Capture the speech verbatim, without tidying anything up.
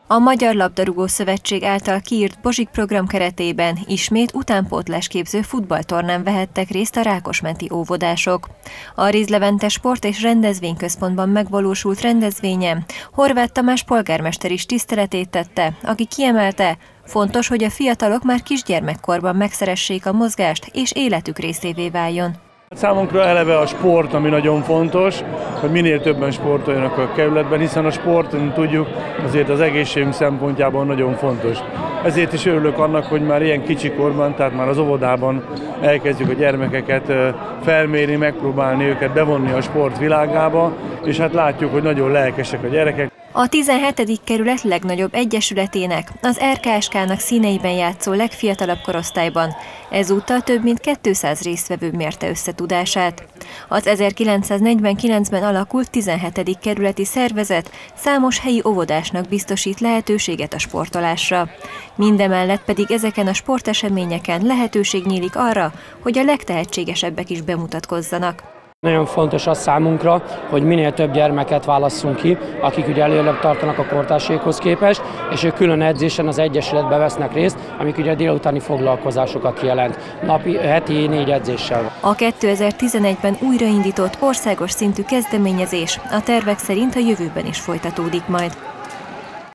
A Magyar Labdarúgó Szövetség által kiírt Bozsik program keretében ismét utánpótlásképző futballtornán vehettek részt a rákosmenti óvodások. A Rízlevente Sport- és Rendezvényközpontban megvalósult rendezvényen Horváth Tamás polgármester is tiszteletét tette, aki kiemelte, fontos, hogy a fiatalok már kisgyermekkorban megszeressék a mozgást és életük részévé váljon. Számunkra eleve a sport, ami nagyon fontos, hogy minél többen sportoljanak a kerületben, hiszen a sport, mint tudjuk, azért az egészségünk szempontjából nagyon fontos. Ezért is örülök annak, hogy már ilyen kicsikorban, tehát már az óvodában elkezdjük a gyermekeket felmérni, megpróbálni őket bevonni a sport világába, és hát látjuk, hogy nagyon lelkesek a gyerekek. A tizenhetedik kerület legnagyobb egyesületének, az er ká es ká-nak színeiben játszó legfiatalabb korosztályban ezúttal több mint kétszáz résztvevő mérte összetudását. Az ezerkilencszáznegyvenkilencben alakult tizenhetedik kerületi szervezet számos helyi óvodásnak biztosít lehetőséget a sportolásra. Mindemellett pedig ezeken a sporteseményeken lehetőség nyílik arra, hogy a legtehetségesebbek is bemutatkozzanak. Nagyon fontos az számunkra, hogy minél több gyermeket válasszunk ki, akik ugye előbb tartanak a kortársaikhoz képest, és ők külön edzésen az egyesületbe vesznek részt, amik ugye délutáni foglalkozásokat jelent, napi, heti négy edzéssel. A kétezer-tizenegyben újraindított országos szintű kezdeményezés a tervek szerint a jövőben is folytatódik majd.